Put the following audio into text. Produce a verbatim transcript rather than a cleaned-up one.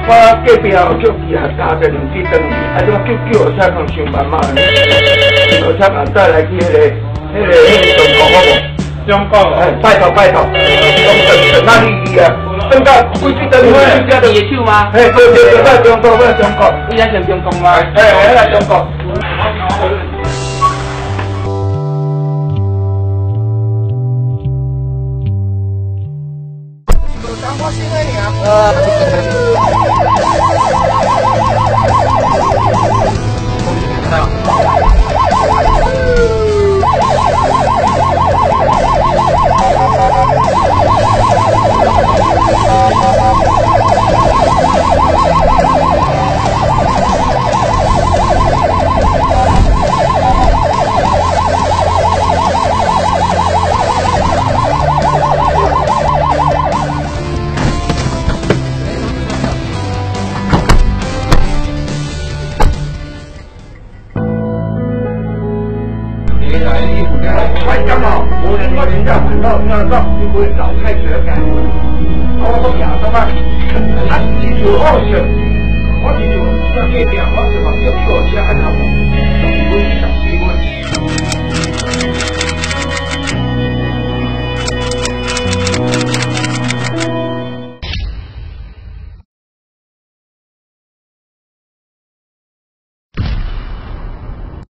我隔壁有叫其他家庭去转去，啊，怎叫叫车通上班嘛？叫车啊，再来去迄个、迄个、迄个中国好无？中国，哎，拜托拜托，中国哪里啊？等到规矩等会， 叫你手吗？ 嘿，对对对，在中国，在中国， 你在上中国吗？ 哎，哎，在中国。快点哦！无论我真正烦恼，哪种你会老太子干？我都亚什么？啊，是做好事，我是做做隔壁，我是话叫叫车安那无？